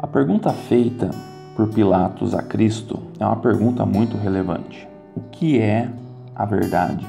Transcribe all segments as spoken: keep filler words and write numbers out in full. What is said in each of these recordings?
A pergunta feita por Pilatos a Cristo é uma pergunta muito relevante. O que é a verdade?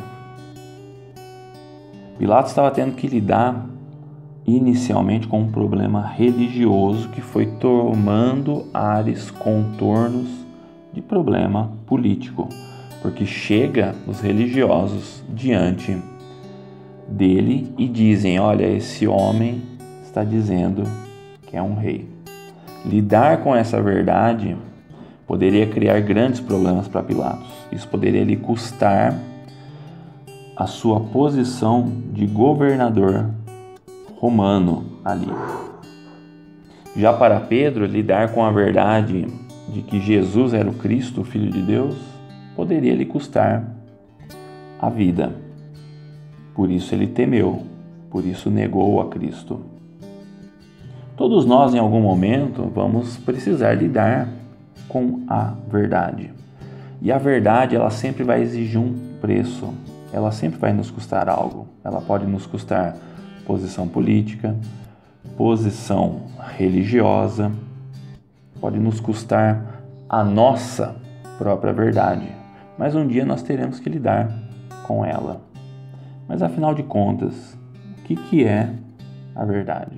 Pilatos estava tendo que lidar inicialmente com um problema religioso que foi tomando ares, contornos de problema político, porque chega os religiosos diante dele e dizem: olha, esse homem está dizendo que é um rei. Lidar com essa verdade poderia criar grandes problemas para Pilatos. Isso poderia lhe custar a sua posição de governador romano ali. Já para Pedro, lidar com a verdade de que Jesus era o Cristo, o Filho de Deus, poderia lhe custar a vida. Por isso ele temeu, por isso negou a Cristo. Todos nós, em algum momento, vamos precisar lidar com a verdade. E a verdade, ela sempre vai exigir um preço. Ela sempre vai nos custar algo. Ela pode nos custar posição política, posição religiosa, pode nos custar a nossa própria verdade. Mas um dia nós teremos que lidar com ela. Mas afinal de contas, o que, que é a verdade?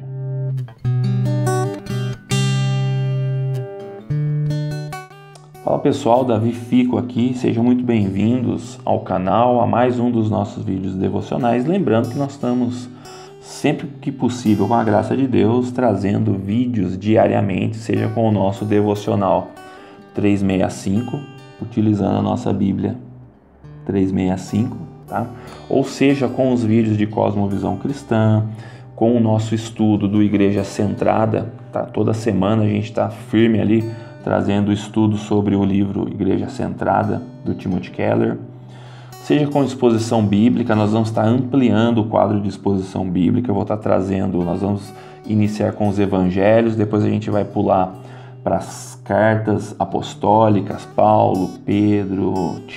Fala pessoal, Davi Fico aqui, sejam muito bem-vindos ao canal, a mais um dos nossos vídeos devocionais. Lembrando que nós estamos, sempre que possível, com a graça de Deus, trazendo vídeos diariamente, seja com o nosso devocional trezentos e sessenta e cinco, utilizando a nossa Bíblia trezentos e sessenta e cinco, tá? Ou seja com os vídeos de Cosmovisão Cristã, com o nosso estudo do Igreja Centrada, tá? Toda semana a gente está firme ali, trazendo estudo sobre o livro Igreja Centrada, do Timothy Keller. Seja com exposição bíblica, nós vamos estar ampliando o quadro de exposição bíblica, eu vou estar trazendo, nós vamos iniciar com os evangelhos, depois a gente vai pular para as cartas apostólicas, Paulo, Pedro,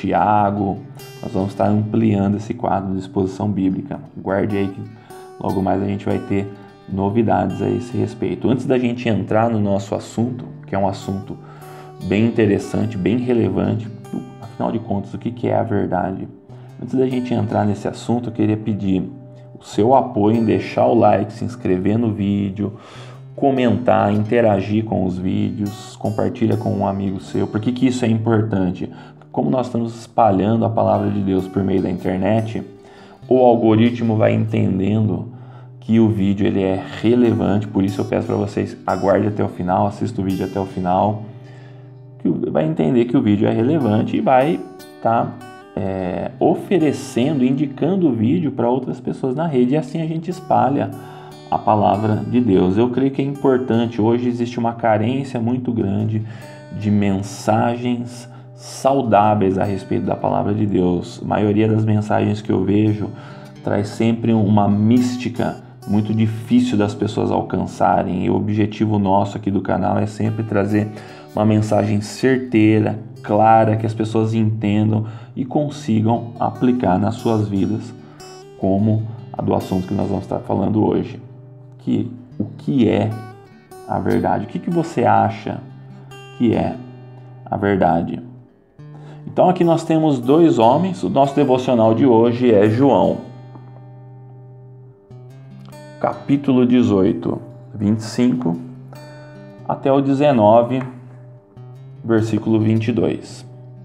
Tiago, nós vamos estar ampliando esse quadro de exposição bíblica. Guarde aí que logo mais a gente vai ter novidades a esse respeito. Antes da gente entrar no nosso assunto, que é um assunto bem interessante, bem relevante, afinal de contas, o que é a verdade? Antes da gente entrar nesse assunto, eu queria pedir o seu apoio em deixar o like, se inscrever no vídeo, comentar, interagir com os vídeos, compartilha com um amigo seu. Por que que isso é importante? Como nós estamos espalhando a palavra de Deus por meio da internet, o algoritmo vai entendendo que o vídeo ele é relevante, por isso eu peço para vocês, aguarde até o final, assista o vídeo até o final, que vai entender que o vídeo é relevante e vai estar tá, é, oferecendo, indicando o vídeo para outras pessoas na rede, e assim a gente espalha a palavra de Deus. Eu creio que é importante, hoje existe uma carência muito grande de mensagens saudáveis a respeito da palavra de Deus. A maioria das mensagens que eu vejo traz sempre uma mística muito difícil das pessoas alcançarem, e o objetivo nosso aqui do canal é sempre trazer uma mensagem certeira, clara, que as pessoas entendam e consigam aplicar nas suas vidas, como a do assunto que nós vamos estar falando hoje, que o que é a verdade? O que, que você acha que é a verdade? Então aqui nós temos dois homens, o nosso devocional de hoje é João, capítulo dezoito, vinte e cinco, até o dezenove, versículo vinte e dois.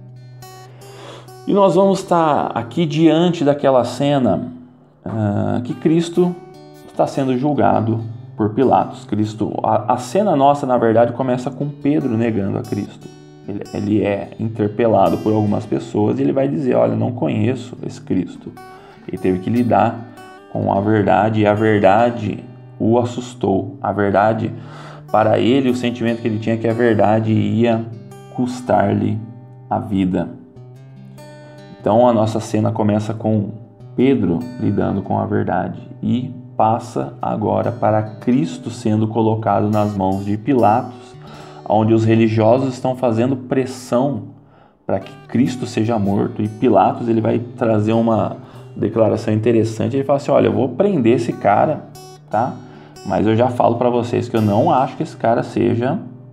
E nós vamos estar aqui diante daquela cena uh, que Cristo está sendo julgado por Pilatos. Cristo, a, a cena nossa, na verdade, começa com Pedro negando a Cristo. Ele, ele é interpelado por algumas pessoas e ele vai dizer: olha, não conheço esse Cristo. Ele teve que lidar com a verdade, e a verdade o assustou. A verdade, para ele, o sentimento que ele tinha é que a verdade ia custar-lhe a vida. Então a nossa cena começa com Pedro lidando com a verdade e passa agora para Cristo sendo colocado nas mãos de Pilatos, onde os religiosos estão fazendo pressão para que Cristo seja morto, e Pilatos ele vai trazer uma declaração interessante. Ele fala assim: olha, eu vou prender esse cara, tá? Mas eu já falo para vocês que eu não acho que esse cara seja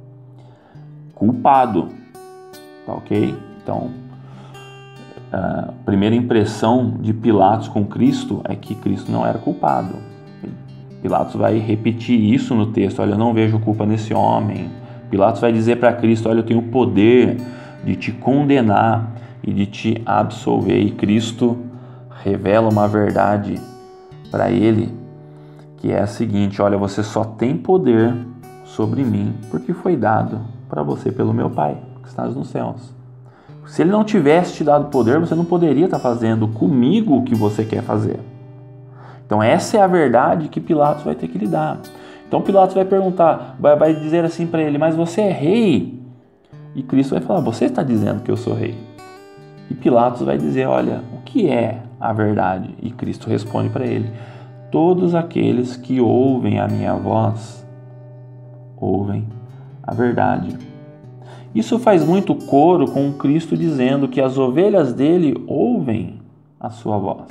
culpado. Tá ok? Então, a primeira impressão de Pilatos com Cristo é que Cristo não era culpado. Pilatos vai repetir isso no texto: olha, eu não vejo culpa nesse homem. Pilatos vai dizer para Cristo: olha, eu tenho o poder de te condenar e de te absolver. E Cristo revela uma verdade para ele, que é a seguinte: olha, você só tem poder sobre mim porque foi dado para você pelo meu Pai, que estás nos céus. Se ele não tivesse te dado poder, você não poderia estar fazendo comigo o que você quer fazer. Então essa é a verdade que Pilatos vai ter que lidar. Então Pilatos vai perguntar, vai, vai dizer assim para ele: mas você é rei? E Cristo vai falar: você está dizendo que eu sou rei. E Pilatos vai dizer: olha, o que é a verdade? E Cristo responde para ele: todos aqueles que ouvem a minha voz, ouvem a verdade. Isso faz muito coro com Cristo dizendo que as ovelhas dele ouvem a sua voz.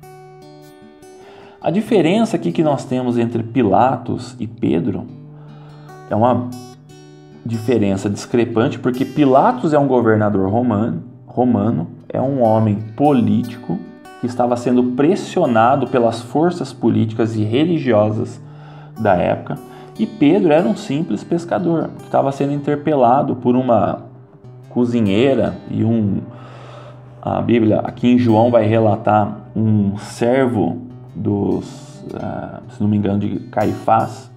A diferença aqui que nós temos entre Pilatos e Pedro é uma diferença discrepante, porque Pilatos é um governador romano, romano, é um homem político que estava sendo pressionado pelas forças políticas e religiosas da época, e Pedro era um simples pescador que estava sendo interpelado por uma cozinheira e um... A Bíblia aqui em João vai relatar um servo dos, uh, se não me engano, de Caifás.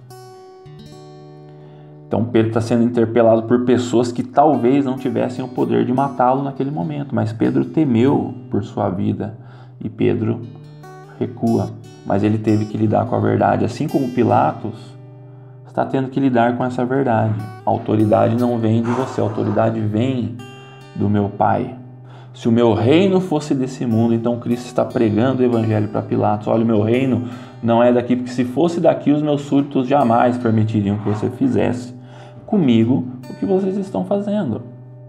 Então Pedro está sendo interpelado por pessoas que talvez não tivessem o poder de matá-lo naquele momento, mas Pedro temeu por sua vida e Pedro recua, mas ele teve que lidar com a verdade, assim como Pilatos está tendo que lidar com essa verdade. A autoridade não vem de você, a autoridade vem do meu Pai. Se o meu reino fosse desse mundo, então Cristo está pregando o evangelho para Pilatos: olha, o meu reino não é daqui, porque se fosse daqui, os meus súditos jamais permitiriam que você fizesse comigo o que vocês estão fazendo.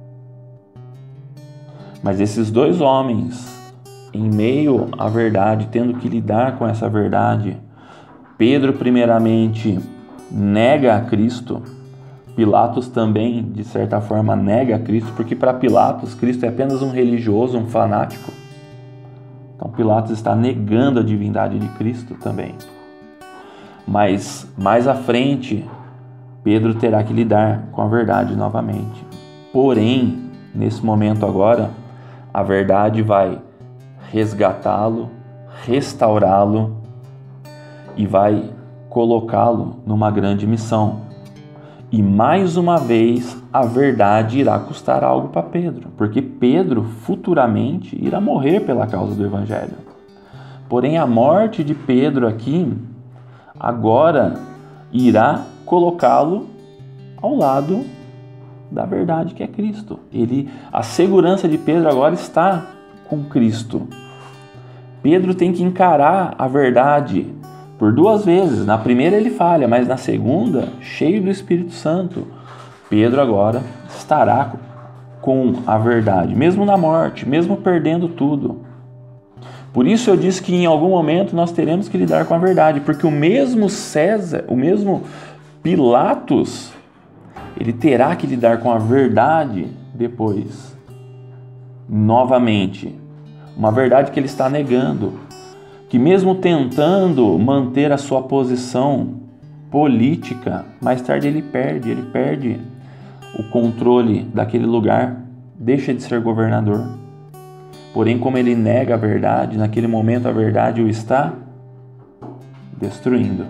Mas esses dois homens, em meio à verdade, tendo que lidar com essa verdade, Pedro primeiramente nega a Cristo. Pilatos também, de certa forma, nega a Cristo, porque para Pilatos, Cristo é apenas um religioso, um fanático. Então Pilatos está negando a divindade de Cristo também. Mas mais à frente, Pedro terá que lidar com a verdade novamente. Porém, nesse momento agora, a verdade vai resgatá-lo, restaurá-lo e vai colocá-lo numa grande missão. E mais uma vez a verdade irá custar algo para Pedro, porque Pedro futuramente irá morrer pela causa do Evangelho. Porém, a morte de Pedro aqui agora irá colocá-lo ao lado da verdade que é Cristo. Ele, a segurança de Pedro agora está com Cristo. Pedro tem que encarar a verdade por duas vezes. Na primeira ele falha, mas na segunda, cheio do Espírito Santo, Pedro agora estará com a verdade, mesmo na morte, mesmo perdendo tudo. Por isso eu disse que em algum momento nós teremos que lidar com a verdade, porque o mesmo César, o mesmo Pilatos, ele terá que lidar com a verdade depois, novamente. Uma verdade que ele está negando, que mesmo tentando manter a sua posição política, mais tarde ele perde, ele perde o controle daquele lugar, deixa de ser governador. Porém, como ele nega a verdade, naquele momento a verdade o está destruindo.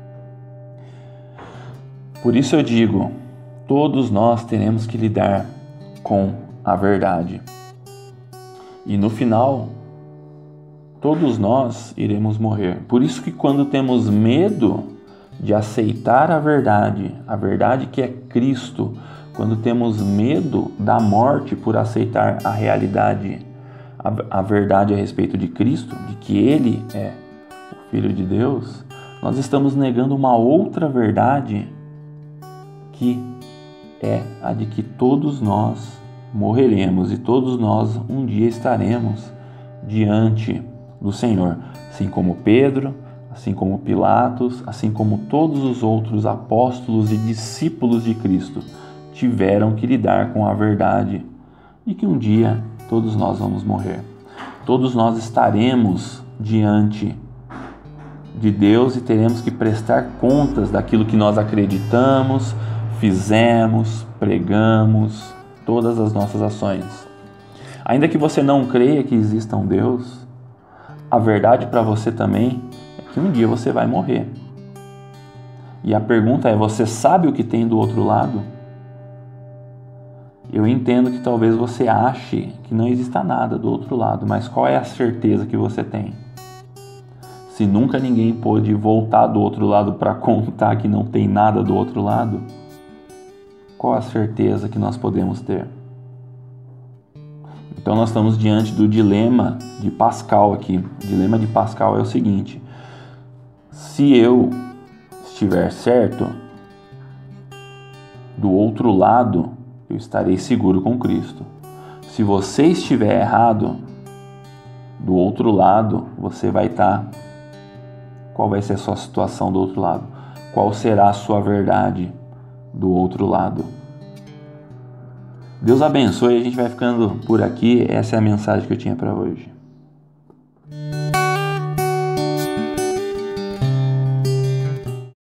Por isso eu digo, todos nós teremos que lidar com a verdade. E no final, todos nós iremos morrer. Por isso que quando temos medo de aceitar a verdade, a verdade que é Cristo, quando temos medo da morte por aceitar a realidade, a, a verdade a respeito de Cristo, de que Ele é o Filho de Deus, nós estamos negando uma outra verdade que é a de que todos nós morreremos e todos nós um dia estaremos diante do Senhor, assim como Pedro, assim como Pilatos, assim como todos os outros apóstolos e discípulos de Cristo tiveram que lidar com a verdade de que um dia todos nós vamos morrer. Todos nós estaremos diante de Deus e teremos que prestar contas daquilo que nós acreditamos, fizemos, pregamos, todas as nossas ações. Ainda que você não creia que exista um Deus, a verdade para você também é que um dia você vai morrer. E a pergunta é, você sabe o que tem do outro lado? Eu entendo que talvez você ache que não exista nada do outro lado, mas qual é a certeza que você tem? Se nunca ninguém pôde voltar do outro lado para contar que não tem nada do outro lado, qual a certeza que nós podemos ter? Então nós estamos diante do dilema de Pascal aqui. O dilema de Pascal é o seguinte: se eu estiver certo, do outro lado eu estarei seguro com Cristo. Se você estiver errado, do outro lado você vai estar... Qual vai ser a sua situação do outro lado? Qual será a sua verdade do outro lado? Deus abençoe, a gente vai ficando por aqui. Essa é a mensagem que eu tinha para hoje.